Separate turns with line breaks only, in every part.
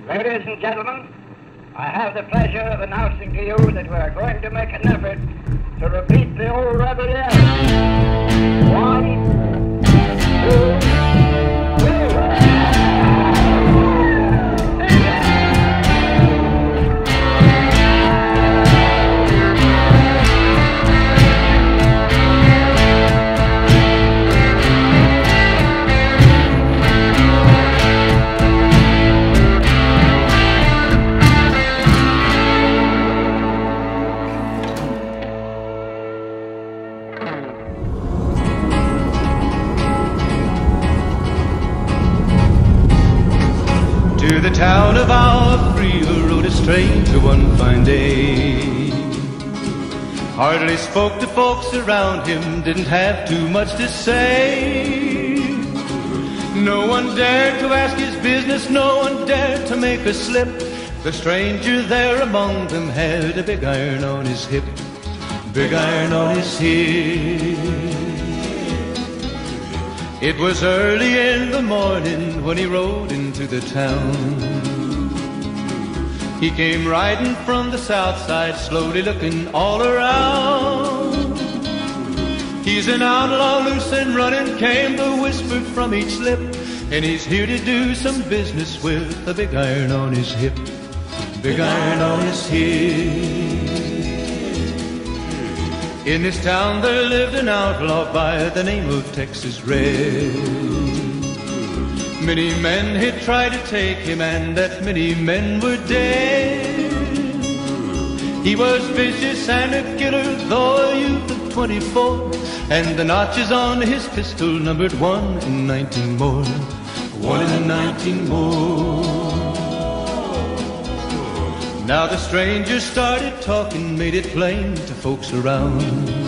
Ladies and gentlemen, I have the pleasure of announcing to you that we are going to make an effort to repeat the old reveille. 1, 2, 3.
To the town of Brescia rode a stranger one fine day. Hardly spoke to folks around him, didn't have too much to say. No one dared to ask his business, no one dared to make a slip. The stranger there among them had a big iron on his hip, big iron on his hip. It was early in the morning when he rode into the town. He came riding from the south side, slowly looking all around. He's an outlaw, loose and running, came the whisper from each lip, and he's here to do some business with a big iron on his hip, big iron on his hip. In this town there lived an outlaw by the name of Texas Red. Many men had tried to take him, and that many men were dead. He was vicious and a killer, though a youth of 24, and the notches on his pistol numbered 1 in 19 more, 1 in 19 more. Now the stranger started talking, made it plain to folks around.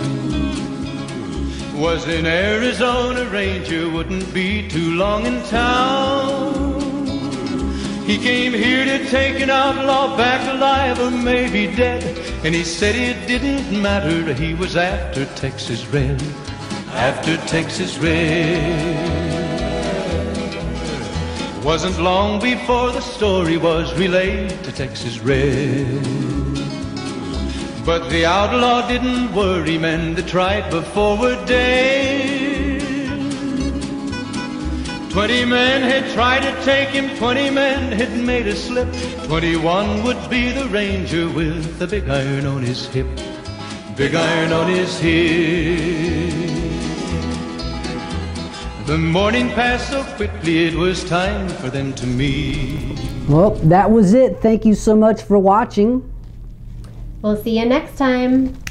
Was an Arizona Ranger, wouldn't be too long in town. He came here to take an outlaw back alive or maybe dead, and he said it didn't matter, he was after Texas Red, after Texas Red. Wasn't long before the story was relayed to Texas Red. But the outlaw didn't worry, men that tried before were dead. 20 men had tried to take him, 20 men had made a slip. 21 would be the Ranger with the big iron on his hip, big iron on his hip. The morning passed so quickly, it was time for them to meet.
Well, that was it. Thank you so much for watching.
We'll see you next time.